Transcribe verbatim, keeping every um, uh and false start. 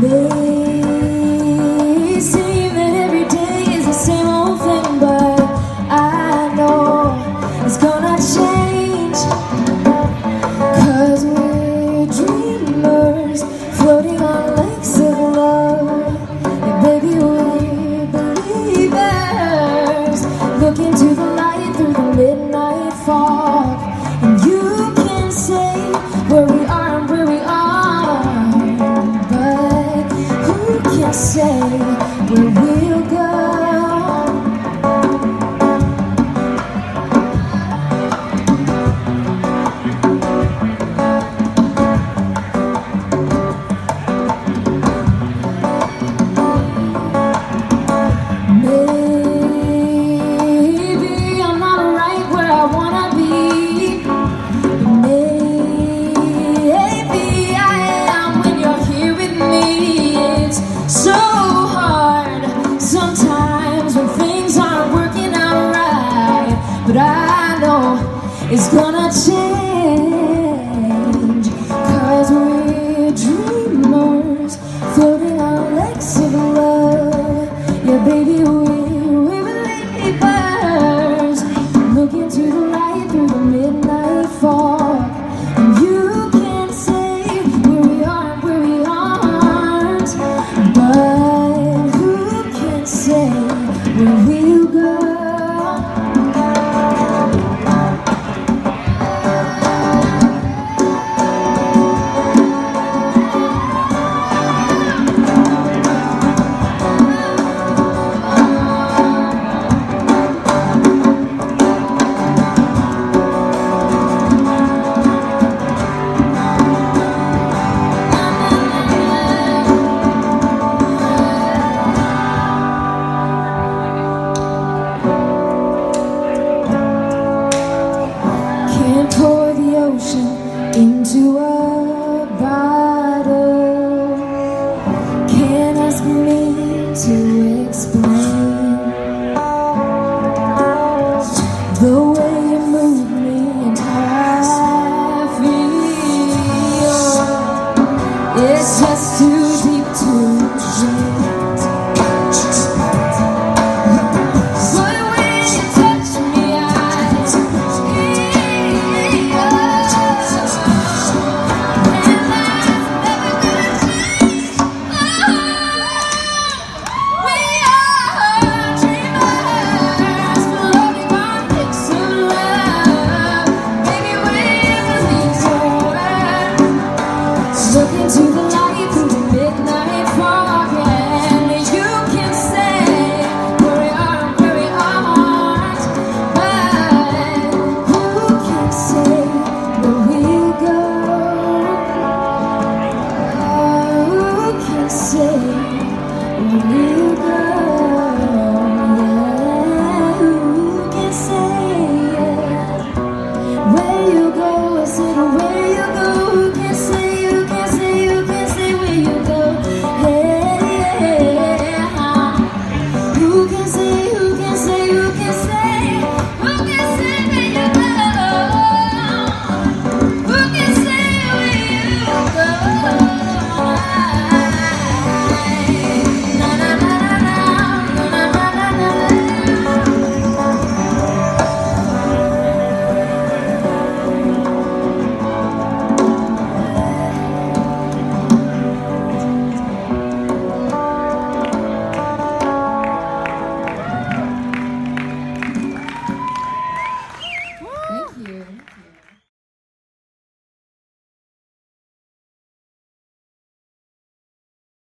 may seem that every day is the same old thing, but I know it's gonna change, 'cause we're dreamers floating on lakes of love. Yeah, baby, we're believers, look into the light through the midnight fog. And you can say where we are and where we are, but who can say where we'll go? But I know it's gonna change, 'cause we're dreamers floating on lakes of love. Yeah, baby, we're, we're believers, look into the light through the midnight fog. And you can say where we are and where we aren't, but who can say where we'll go? Pour the ocean into a bottle, can't ask me to explain.